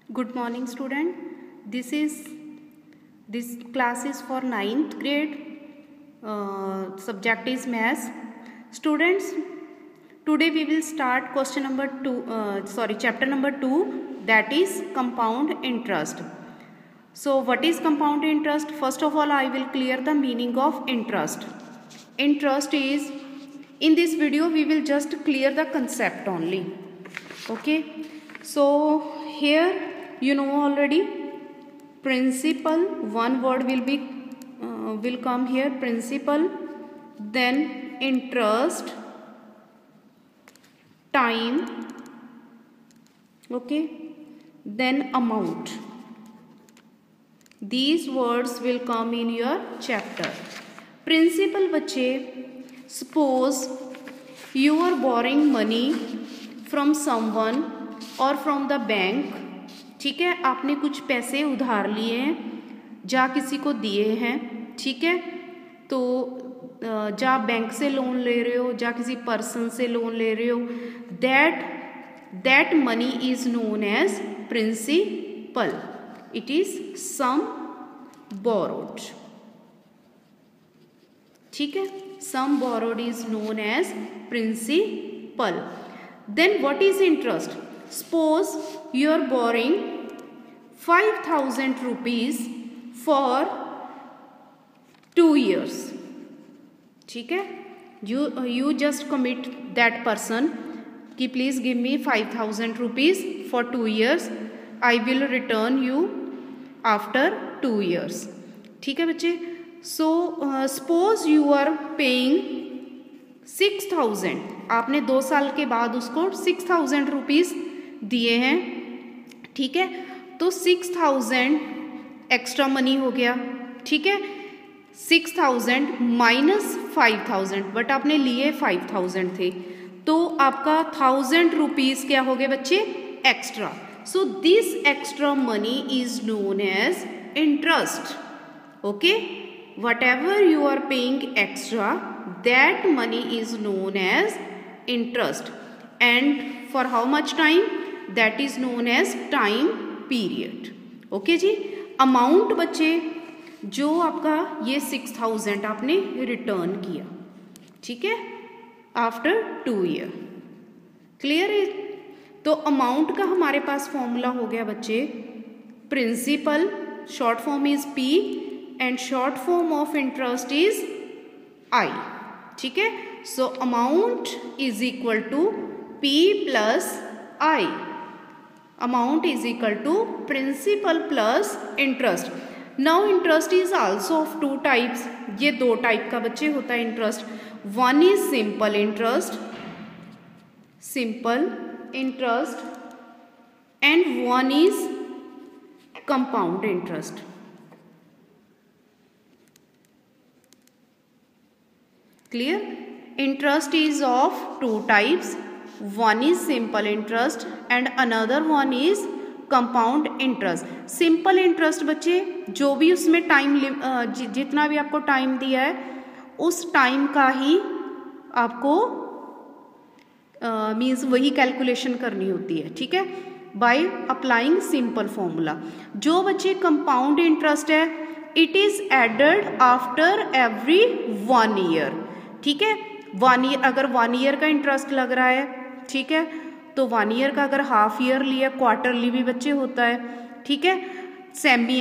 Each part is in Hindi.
Good morning, student. This class is for 9th grade. Subject is maths. Students, today we will start chapter number 2, that is compound interest. So what is compound interest? First of all, I will clear the meaning of interest. Interest is, in this video we will just clear the concept only. Okay, so here you know already, principal, one word will come here, principal, then interest, time, okay, then amount. These words will come in your chapter. Principal बच्चे, suppose you are borrowing money from someone or from the bank. ठीक है, आपने कुछ पैसे उधार लिए हैं, जा किसी को दिए हैं, ठीक है, तो जा बैंक से लोन ले रहे हो, जा किसी पर्सन से लोन ले रहे हो, that money is known as principal. It is sum borrowed. ठीक है, sum borrowed is known as principal. Then what is interest? Suppose you are borrowing 5,000 rupees for 2 years. ठीक है, you just commit that person कि please give me 5,000 rupees for 2 years. I will return you after 2 years. ठीक है बच्चे. So suppose you are paying 6,000. आपने 2 साल के बाद उसको 6,000 rupees दिए हैं. ठीक है, तो 6,000 एक्स्ट्रा मनी हो गया. ठीक है, 6,000 माइनस 5,000, बट आपने लिए 5,000 थे, तो आपका 1,000 रुपीज क्या हो गए बच्चे? Extra. So this extra money is known as interest. Okay, whatever you are paying extra, that money is known as interest. And for how much time? That is known as time period. Okay जी. अमाउंट बच्चे, जो आपका ये 6,000 आपने रिटर्न किया, ठीक है, आफ्टर 2 ईयर. क्लियर है? तो अमाउंट का हमारे पास फॉर्मूला हो गया बच्चे, principal, short form is P, and short form of interest is I. ठीक है, so amount is equal to P plus I. Amount is equal to principal plus interest. Now interest is also of 2 types. ये 2 टाइप का बच्चे होता है interest. One is simple interest, and one is compound interest. Clear? Interest is of 2 types. One is simple interest and another one is compound interest. Simple interest बच्चे, जो भी उसमें टाइम जितना भी आपको टाइम दिया है, उस टाइम का ही आपको मीन्स वही कैलकुलेशन करनी होती है. ठीक है, बाय अप्लाइंग सिंपल फॉर्मूला. जो बच्चे कंपाउंड इंटरेस्ट है, it is added after every 1 year. ठीक है, 1 ईयर, अगर 1 ईयर का इंटरेस्ट लग रहा है, ठीक है, तो 1 ईयर का अगर हाफ ईयरली या क्वार्टरली भी बच्चे होता है. ठीक है, semi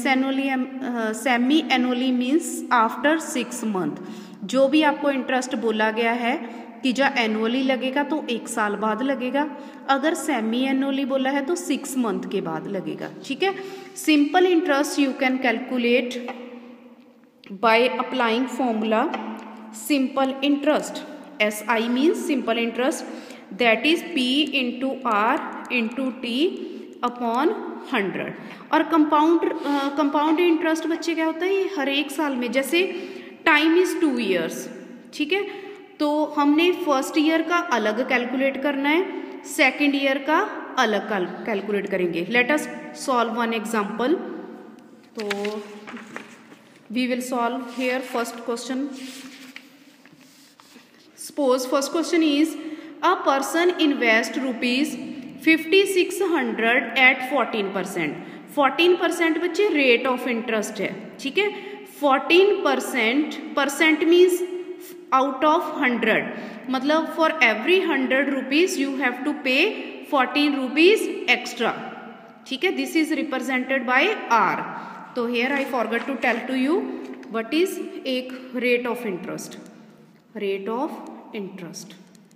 annually means after 6 month. जो भी आपको इंटरेस्ट बोला गया है कि जो एनुअली लगेगा तो 1 साल बाद लगेगा, अगर सेमी एनुअली बोला है तो 6 मंथ के बाद लगेगा. ठीक है, simple interest you can calculate by applying formula simple interest. SI means simple interest, that is P into R into T upon 100. और कंपाउंड इंटरेस्ट बच्चे क्या होता है? ये हर 1 साल में, जैसे टाइम इज 2 ईयर्स. ठीक है, तो हमने फर्स्ट ईयर का अलग कैलकुलेट करना है, सेकेंड ईयर का अलग कैलकुलेट करेंगे. Let us solve one example. So we will solve here first question. Suppose first question is, a person invest rupees 5600 at 14%। 14% बच्चे रेट ऑफ इंटरेस्ट है, ठीक है। 14% परसेंट मीन्स आउट ऑफ 100, मतलब for every 100 rupees you have to pay 14 rupees extra, ठीक है। This is represented by R. तो here I forgot to tell to you what is एक rate of interest. Rate of interest,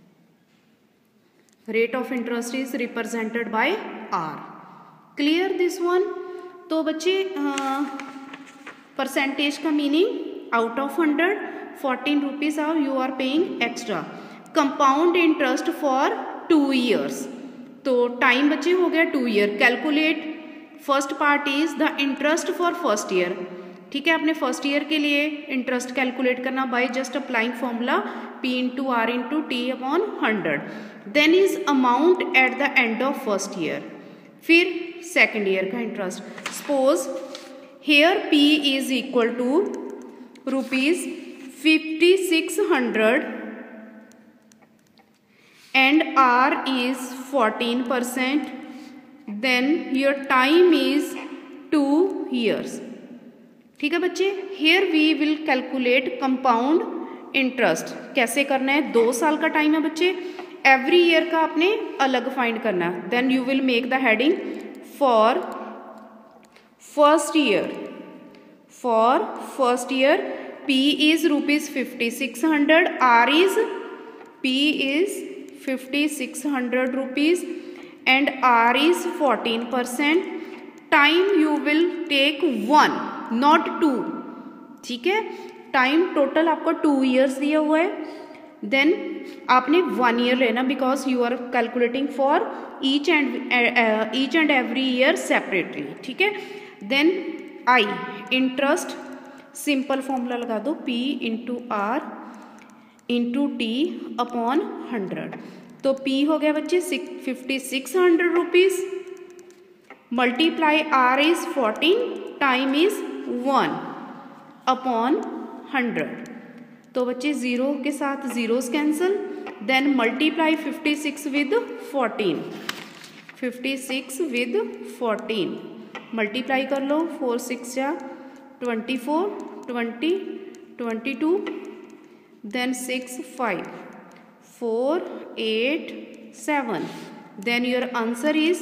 rate of interest is represented by R. Clear this one. तो बच्चे परसेंटेज का meaning out of 100 14 rupees are you are paying extra. Compound interest for 2 years, तो टाइम बच्चे हो गया 2 year। Calculate first part is the interest for first year, ठीक है। आपने फर्स्ट ईयर के लिए इंटरेस्ट कैलकुलेट करना by just applying formula P into R into T upon 100। Then is amount at the end of first year, फिर सेकेंड ईयर का interest. Suppose here P is equal to rupees 5600 and R is 14%, then your time is 2 years, ठीक है बच्चे। Here we will calculate compound interest। कैसे करना है, 2 साल का टाइम है बच्चे, एवरी ईयर का आपने अलग फाइंड करना। Then you will make the heading for first year. For first year P is rupees 5600, R is P is 5600 rupees and R is 14%. Time you will take 1 not 2, ठीक है। टाइम टोटल आपको 2 years दिया हुआ है, देन आपने 1 year लेना because you are calculating for each and every year separately, ठीक है। Then I interest, simple formula लगा दो P into R into T upon 100। तो P हो गया बच्चे 5600 rupees, multiply R is 14, time is 1 upon 100। तो बच्चे जीरो के साथ zeros cancel, then multiply 56 with 14, 56 with 14 multiply कर लो, 4 6 जा 24, 20, 22, then 6 5 4 8 7, then your answer is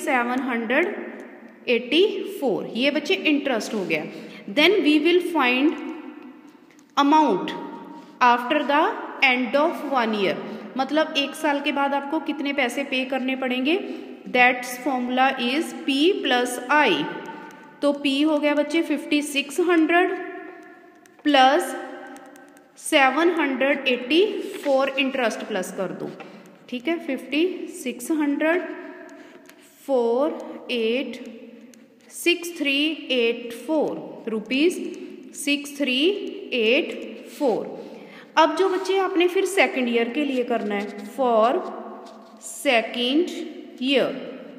784। ये बच्चे इंटरेस्ट हो गया। Then we will find amount after the end of 1 year, मतलब 1 साल के बाद आपको कितने पैसे पे करने पड़ेंगे। That's formula is P plus I। तो P हो गया बच्चे 5600 प्लस 784, इंटरेस्ट प्लस कर दो, ठीक है। 5600 4 8 6384 रुपीज 6384। अब जो बच्चे आपने फिर सेकेंड ईयर के लिए करना है, फॉर सेकेंड ईयर,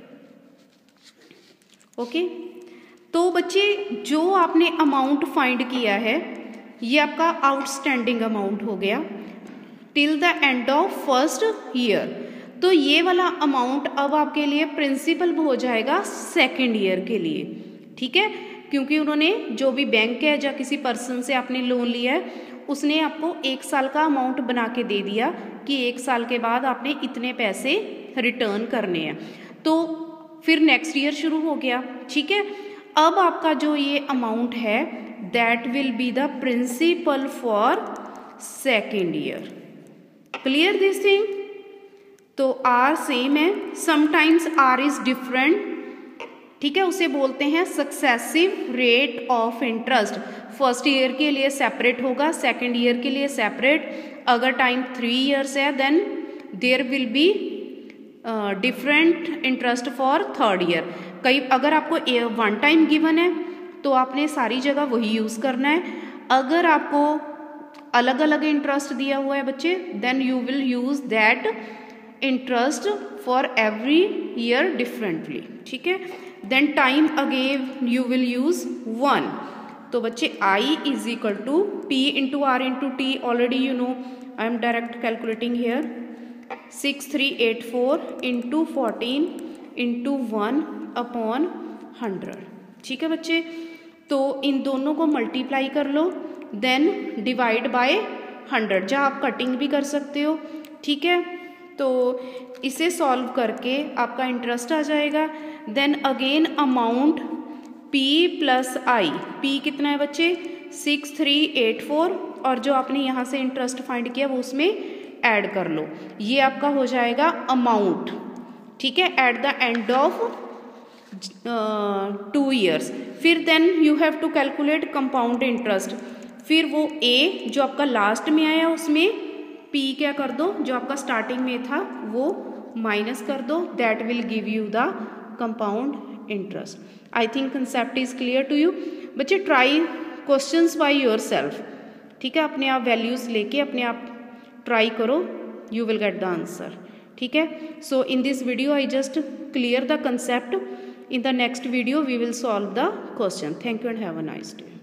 ओके। तो बच्चे जो आपने अमाउंट फाइंड किया है ये आपका आउटस्टैंडिंग अमाउंट हो गया till the end of first year. तो ये वाला अमाउंट अब आपके लिए प्रिंसिपल हो जाएगा सेकेंड ईयर के लिए, ठीक है। क्योंकि उन्होंने जो भी बैंक है या किसी पर्सन से आपने लोन लिया है उसने आपको 1 साल का अमाउंट बना के दे दिया कि 1 साल के बाद आपने इतने पैसे रिटर्न करने हैं। तो फिर नेक्स्ट ईयर शुरू हो गया, ठीक है। अब आपका जो ये अमाउंट है that will be the principal for second year. Clear this thing. तो आर सेम है, समटाइम्स आर इज डिफरेंट, ठीक है। उसे बोलते हैं successive rate of interest. First year के लिए सेपरेट होगा, सेकेंड ईयर के लिए सेपरेट। अगर टाइम 3 years है then there will be different interest for third year. कई अगर आपको 1 time गिवन है तो आपने सारी जगह वही यूज़ करना है। अगर आपको अलग अलग इंटरेस्ट दिया हुआ है बच्चे then you will use that interest for every year differently, ठीक है। Then time again you will use 1। तो बच्चे I is equal to P into R into T, already you know, I am direct calculating here 6384 into 14 into 1/100। ठीक है बच्चे, तो इन दोनों को मल्टीप्लाई कर लो, देन डिवाइड बाय 100, जहाँ आप कटिंग भी कर सकते हो। ठीक है, तो इसे सॉल्व करके आपका इंटरेस्ट आ जाएगा। Then again amount P plus I, P कितना है बच्चे 6384, और जो आपने यहाँ से इंटरेस्ट फाइंड किया वो उसमें ऐड कर लो, ये आपका हो जाएगा अमाउंट। ठीक है, at the end of 2 years। फिर then you have to calculate compound interest. फिर वो A जो आपका लास्ट में आया उसमें P क्या कर दो, जो आपका स्टार्टिंग में था वो माइनस कर दो, that will give you the compound interest. I think concept is clear to you बच्चे। Try questions by yourself. ठीक है, अपने आप वैल्यूज लेके अपने आप ट्राई करो, you will get the answer. ठीक है, so in this video I just clear the concept. In the next video we will solve the question. Thank you and have a nice day.